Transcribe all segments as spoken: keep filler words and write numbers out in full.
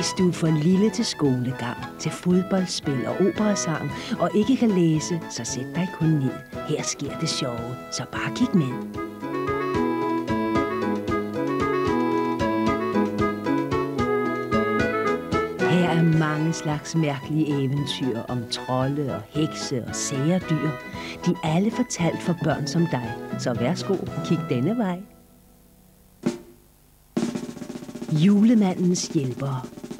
Hvis du er for lille til skolegang, til fodboldspil og operasang, og ikke kan læse, så sæt dig kun ned. Her sker det sjove, så bare kig med. Her er mange slags mærkelige eventyr om trolde og hekse og sære dyr. De er alle fortalt for børn som dig, så værsgo, kig denne vej. Julemandens hjælpere.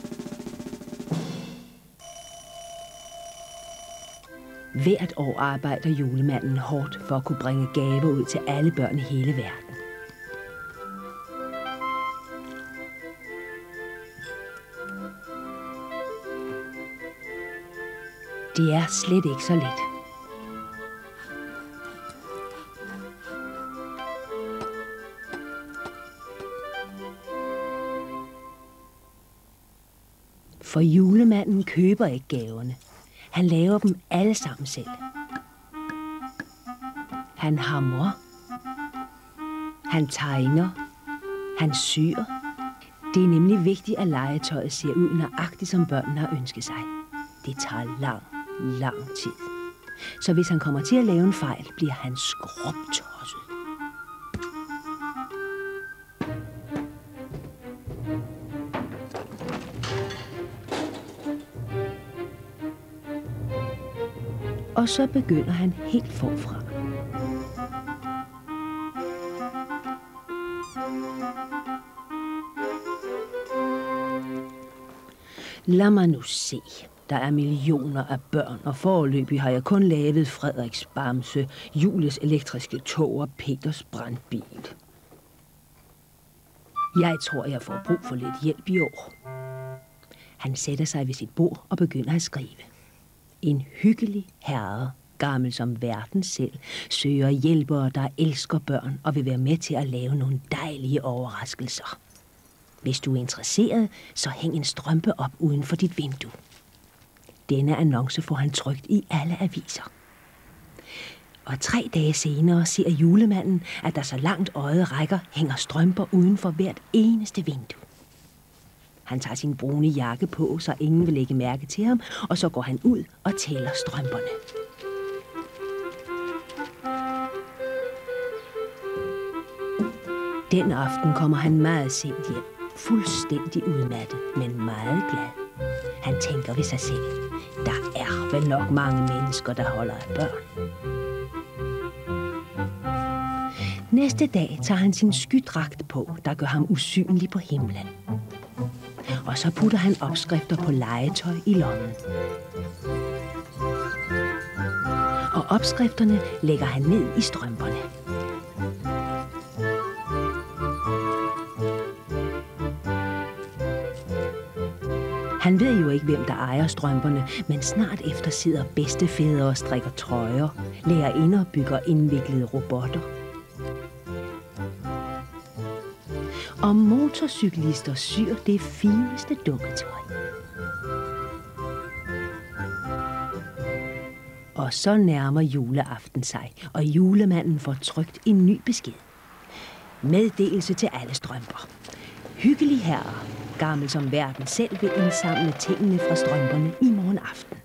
Hvert år arbejder julemanden hårdt for at kunne bringe gaver ud til alle børn i hele verden. Det er slet ikke så let. For julemanden køber ikke gaverne. Han laver dem alle sammen selv. Han hamrer. Han tegner. Han syr. Det er nemlig vigtigt, at legetøjet ser ud nøjagtigt, som børnene har ønsket sig. Det tager lang, lang tid. Så hvis han kommer til at lave en fejl, bliver han skrubtosset. Og så begynder han helt forfra. Lad mig nu se. Der er millioner af børn, og foreløbig har jeg kun lavet Frederiks bamse, Jules elektriske tog og Peters brandbil. Jeg tror, jeg får brug for lidt hjælp i år. Han sætter sig ved sit bord og begynder at skrive. En hyggelig herre, gammel som verden selv, søger hjælpere, der elsker børn og vil være med til at lave nogle dejlige overraskelser. Hvis du er interesseret, så hæng en strømpe op uden for dit vindue. Denne annonce får han trykt i alle aviser. Og tre dage senere ser julemanden, at der så langt øjet rækker, hænger strømper uden for hvert eneste vindue. Han tager sin brune jakke på, så ingen vil lægge mærke til ham, og så går han ud og tæller strømperne. Den aften kommer han meget sent hjem, fuldstændig udmattet, men meget glad. Han tænker ved sig selv, der er vel nok mange mennesker, der holder af børn. Næste dag tager han sin skydragt på, der gør ham usynlig på himlen. Og så putter han opskrifter på legetøj i lommen. Og opskrifterne lægger han ned i strømperne. Han ved jo ikke, hvem der ejer strømperne, men snart efter sidder bedstefædre og strikker trøjer, lærerinder bygger indviklede robotter. Og motorcyklister syr det fineste dukketøj. Og så nærmer juleaften sig, og julemanden får trykt en ny besked. Meddelelse til alle strømper. Hyggelig herre, gammel som verden selv, vil indsamle tingene fra strømperne i morgen aften.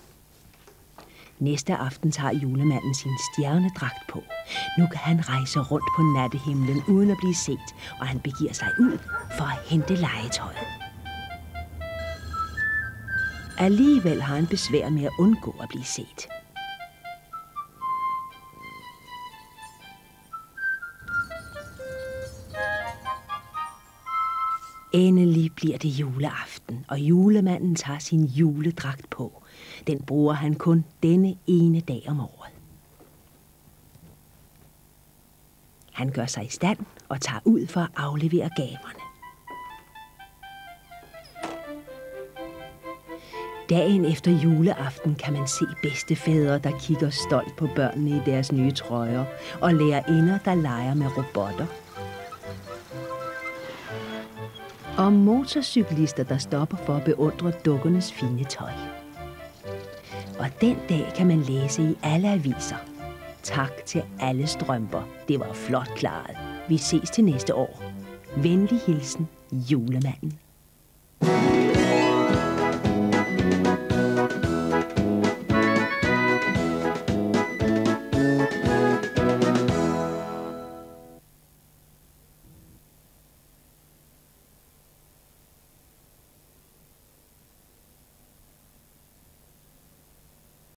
Næste aften tager julemanden sin stjernedragt på. Nu kan han rejse rundt på nattehimlen uden at blive set, og han begiver sig ud for at hente legetøjet. Alligevel har han besvær med at undgå at blive set. Endelig bliver det juleaften, og julemanden tager sin juledragt på. Den bruger han kun denne ene dag om året. Han gør sig i stand og tager ud for at aflevere gaverne. Dagen efter juleaften kan man se bedstefædre, der kigger stolt på børnene i deres nye trøjer, og lærerinder, der leger med robotter. Og motorcyklister, der stopper for at beundre dukkernes fine tøj. Og den dag kan man læse i alle aviser. Tak til alle strømper. Det var flot klaret. Vi ses til næste år. Venlig hilsen, julemanden.